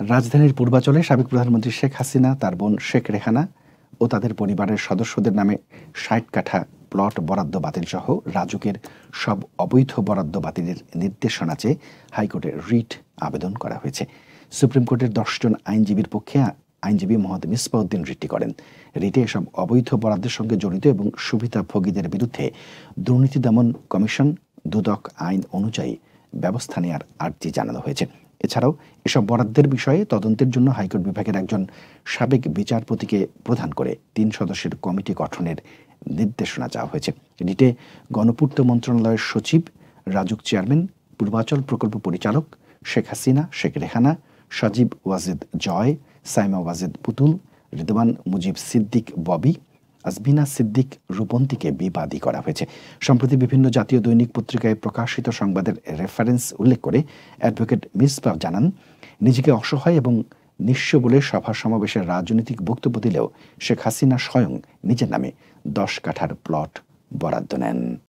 রাজধানীর পূর্বাচলে সাবেক প্রধানমন্ত্রী শেখ হাসিনা, তার বোন শেখ রেহানা ও তাদের পরিবারের সদস্যদের নামে ৬০ কাঠা প্লট বরাদ্দ বাতিলসহ রাজুকের সব অবৈধ বরাদ্দ বাতিলের নির্দেশনা চেয়ে হাইকোর্টে রিট আবেদন করা হয়েছে। সুপ্রিম কোর্টের ১০ জন আইনজীবীর পক্ষে আইনজীবী মোহাম্মদ মিসবাউদ্দিন রিটটি করেন। রিটে এসব অবৈধ বরাদ্দের সঙ্গে জড়িত এবং সুবিধাভোগীদের বিরুদ্ধে দুর্নীতি দমন কমিশন দুদক আইন অনুযায়ী ব্যবস্থা নেওয়ার আর্জি জানানো হয়েছে। এছাড়াও এসব বরাদ্দের বিষয়ে তদন্তের জন্য হাইকোর্ট বিভাগের একজন সাবেক বিচারপতিকে প্রধান করে ৩ সদস্যের কমিটি গঠনের নির্দেশনা চাওয়া হয়েছে। রিটে গণপূর্ত মন্ত্রণালয়ের সচিব, রাজুক চেয়ারম্যান, পূর্বাচল প্রকল্প পরিচালক শেখ হাসিনা, শেখ রেহানা, সজীব ওয়াজেদ জয়, সাইমা ওয়াজেদ পুতুল, রিদওয়ান মুজিব সিদ্দিক ববি, আজমিনা সিদ্দিক রূপন্তীকে বিবাদী করা হয়েছে। সম্প্রতি বিভিন্ন জাতীয় দৈনিক পত্রিকায় প্রকাশিত সংবাদের রেফারেন্স উল্লেখ করে অ্যাডভোকেট মিসবাহ জানান, নিজেকে অসহায় এবং নিঃস্ব বলে সভা সমাবেশের রাজনৈতিক বক্তব্য দিলেও শেখ হাসিনা স্বয়ং নিজের নামে ১০ কাঠার প্লট বরাদ্দ নেন।